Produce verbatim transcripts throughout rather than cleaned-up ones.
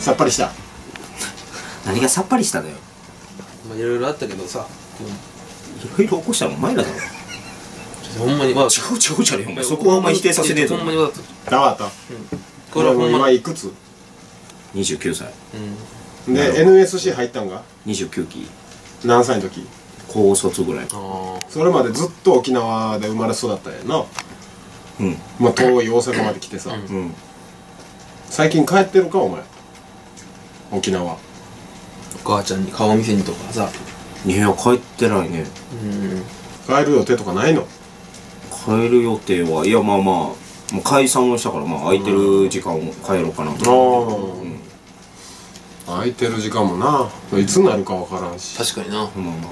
さっぱりした。 何がさっぱりしただよ。 まあいろいろあったけどさ、 いろいろ起こしたのお前らだろ。 ほんまにまあ違う違うじゃねえお前。そこはお前否定させねえぞ。 ほんまにわざと。 だわった。 これはほんま今いくつにじゅうきゅうさいで エヌエスシー 入ったんがにじゅうきゅうき何歳の時？ 高卒ぐらい。 あそれまでずっと沖縄で生まれ育ったんやな。 うんまあ遠い大阪まで来てさ、 うんうん最近帰ってるかお前沖縄。 お母ちゃんに顔見せにとかさ。 いや帰ってないね。 うん帰る予定とかないの？ 帰る予定はいやまあまあもう解散をしたからまあ空いてる時間を帰ろうかなと思って。 ああ空いてる時間もないつになるかわからんし。 確かにな。 うんまあまあ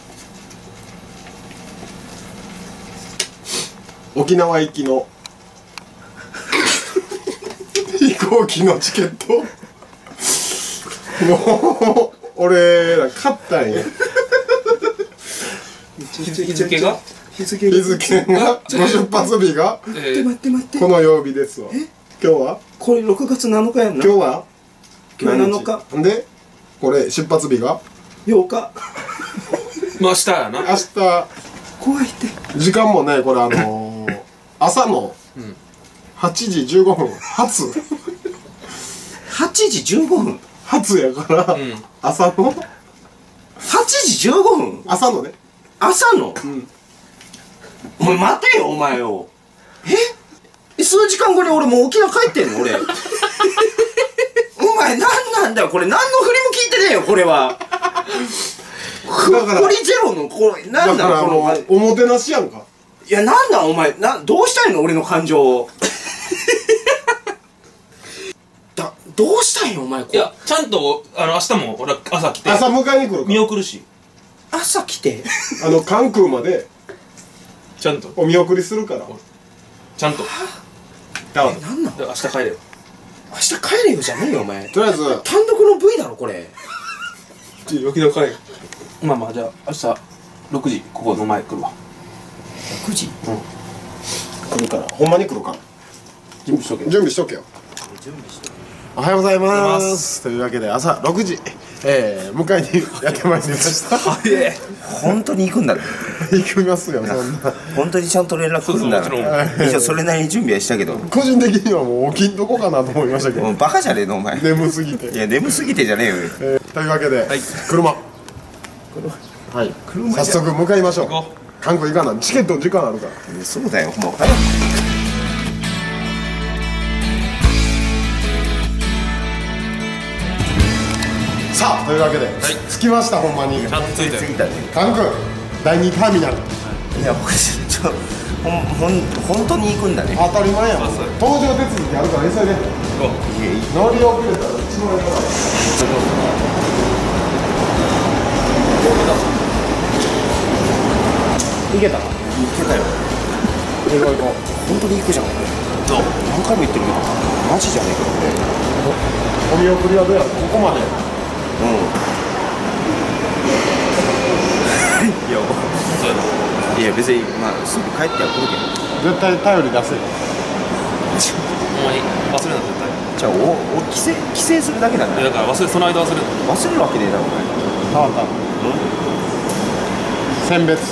沖縄行きの飛行機のチケットもう俺ら買ったんや。 日付が日付日付がご出発日がえ待って待って待ってこの曜日ですわ。今日はこれろくがつなのかやんな。 今日は今日なのか何日でこれ出発日がようか。 まあ明日やな。 明日。 怖いって時間もねこれあのー、朝のうんはちじじゅうごふん発はちじじゅうごふん発やから、 うん朝のはちじじゅうごふん朝のね朝のうんお前待てよお前よ。え数時間後に俺もう沖縄帰ってんの俺。お前何なんだよこれ。何の振りも聞いてねえよこれは。 だから振りゼロのこれ何だからなんこのもうおもてなしやんか。 いやなんなんお前などうしたいの俺の感情を。だどうしたいよお前こいやちゃんとあの明日も俺朝来て朝迎えに来るか見送るし朝来てらあの関空までちゃんとお見送りするから。 ちゃんとだからえなんなんだから明日帰れよ。 明日帰れよじゃねえよお前。 とりあえず単独の V だろこれ。 沖縄帰れ。まあまあじゃあ明日ろくじここの前来るわ。 くじ来るからほんまに来るから準備しとけ。 準備しとけよ。 準備しておはようございまおはようございますというわけで朝ろくじ、えー、迎えにやってまいりました本当に行くんだね。 行きますよそんな。 本当にちゃんと連絡来るんだそうそうもちな。一応それなりに準備はしたけど個人的にはもう起きんとこかなと思いましたけどもうバカじゃねえのお前。 眠すぎて、 いや眠すぎてじゃねえよ。 えー、というわけで、 はい車はい早速向かいましょう。 行こ韓国行かなチケットの時間あるから。 そうだよもう早く。 さあというわけで、着きましたほんまにちゃんと着いたよ。 次だね。 韓国だいにターミナル。 いや僕ちょほんほん本当に行くんだね。 当たり前やもん。 そうそう搭乗手続きあるから急いで。 行こいやいい乗り遅れたら一番やばい。行けた。 行けたよ。 行こう行こ本当に行くじゃん。 う。どう？ 何回も言ってるけどマジじゃねえか。 う。お見送りはどうやろここまで。 うん。いやそうやな。 いや別にまあすぐ帰っては来るけど。 絶対頼り出せ。 ほんまに忘れな絶対。 じゃあおお帰省帰省するだけなんだいやだから忘れその間忘れる。 忘れるわけねえだろお前。 変わった。選別。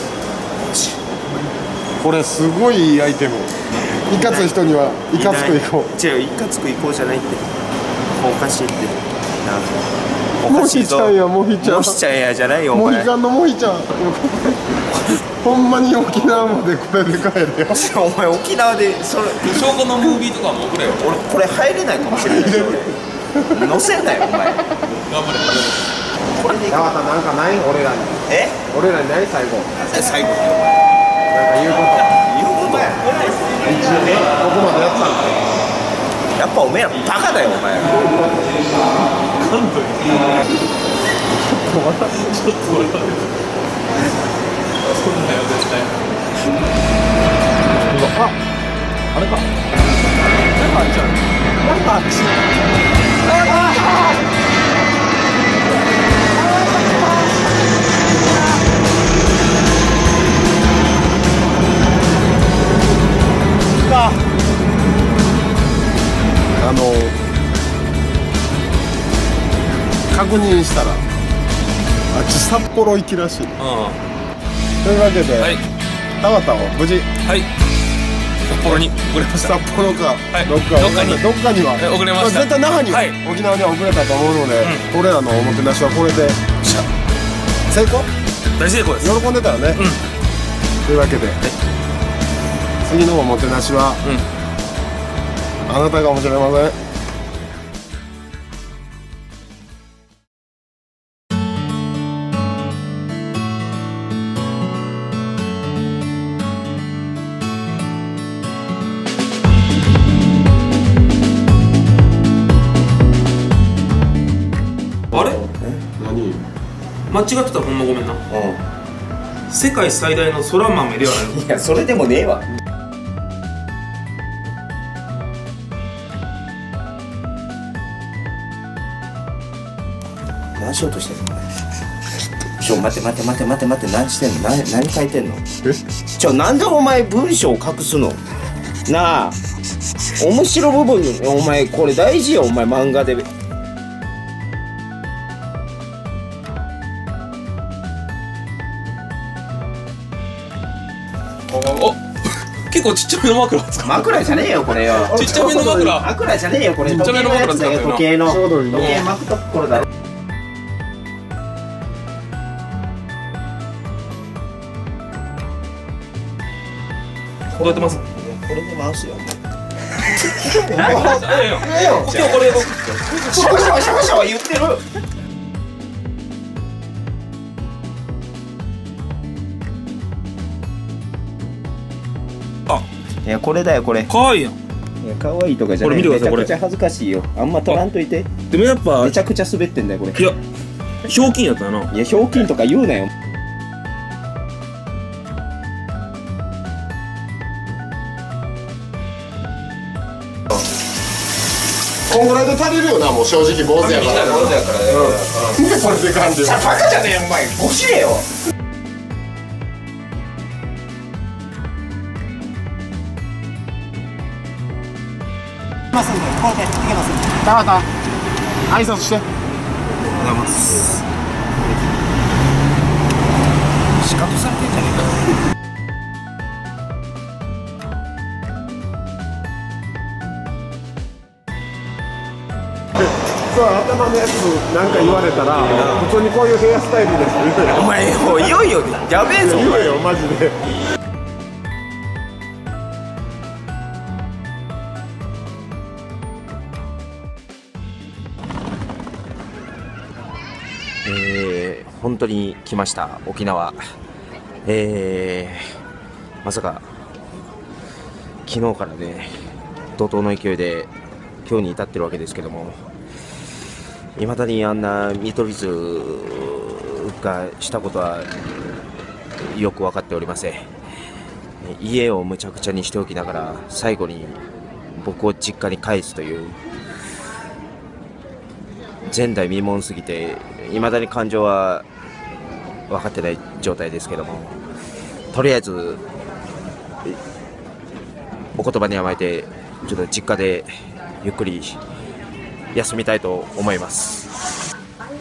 これすごいいいアイテム。いかつい人にはいかつくいこう。 違ういかつくいこうじゃないって。おかしいって。なおモかしいぞ。 ヒちゃんやモヒちゃん。 モヒちゃんやじゃないよお前。 モヒカンのモヒちゃん。ほんまに沖縄までこれで帰れよ。 お前沖縄でそれ証拠のムービーとかも送れよ。 俺これ入れないかもしれない。乗せんなよお前。 頑張れ。 これでやわたなんかない俺らに。 え俺らにない最後。 最後にお前なんか言うこと。 言うことや。 一応ねここまでやったんだ。 やっぱおめえらバカだよお前。 そんなよ絶対。 あ、あれか。なんかあっちゃう。なんかあっち。あの確認したらあっち札幌行きらしい。 うん。 というわけで、 はい。 田畑を無事はい。札幌に送れました。 札幌か、 はいどっかどっかにどっかにはえ送れました絶対那覇には、 はい沖縄には送れたと思うので、俺らのおもてなしはこれで成功大成功です。 喜んでたらね、 うん。 というわけで、次のおもてなしは、あなたかもしれません。 あれ？ 何？ 間違ってたらほんまごめんな。 う世界最大の空豆ではないの。 ん。いや、それでもねえわ。何しようとしてんの？ちょ、待って待って待って待って待って、何してんの？何、何書いてんの？ちょ、なんでお前文章を隠すの？なあ、面白部分に、お前これ大事よ、お前漫画で。 お、結構ちっちゃめの枕使う。 枕じゃねえよ、これよ。 ちっちゃめの枕。 枕じゃねえよ、これ。 ちっちゃめの枕使ってるな時計のやつだよ、時計の。 ちょうどいいな時計巻くところだろ。 こうやってます。 これで回すよ。 ええよ。今日これ僕。 シャワシャワシャワシャワ言ってる。 あ、 いや、これだよ、これ。い可愛いやん。 や、可愛いとかじゃない。 これ見てください、これ。 めちゃくちゃ恥ずかしいよ。あんま取らんといて。 でもやっぱめちゃくちゃ滑ってんだよ、これ。 いや、ひょうきんやったよな。 いや、ひょうきんとか言うなよ。 こんぐらいで足りるよな、もう正直坊主やから。 やからね。 これで完了。 バカじゃねえよ、お前。ごしれよ。 ますんで、これでいけます。田畑、挨拶して。 ございます。 仕方されてんじゃねえか。 そう、頭のやつなんか言われたら、普通にこういうヘアスタイルですって言うよ。 お前、もういよいよやべえぞ。 言うよ、マジで。 えー、本当に来ました沖縄。えー、まさか昨日からね怒涛の勢いで今日に至ってるわけですけども、いまだにあんな見取り図がしたことはよく分かっておりません。家をむちゃくちゃにしておきながら最後に僕を実家に帰すという前代未聞すぎて、いまだに感情は分かってない状態ですけども、とりあえずお言葉に甘えてちょっと実家でゆっくり休みたいと思います。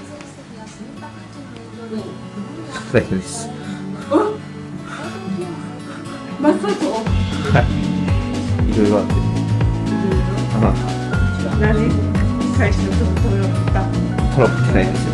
大丈夫です。 マッサージをはいいろいろあってあ何？最初のところった。 トロってないですよ。